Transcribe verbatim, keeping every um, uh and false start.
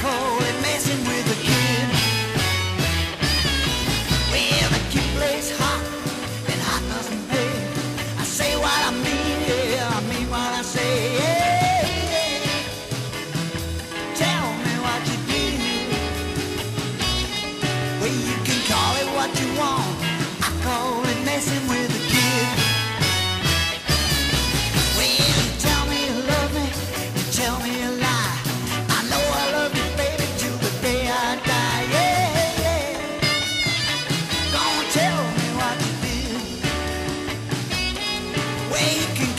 call it messing with a kid. Well, the kid plays hot, and hot doesn't pay. I say what I mean, yeah, I mean what I say. Yeah, yeah. Tell me what you did. Well, you can call it what you want. I call it messing with a kid. Well, you tell me you love me, you tell me a lie. I know I love you, baby, till the day I die. Yeah, yeah. Don't tell me what you did. Well, you can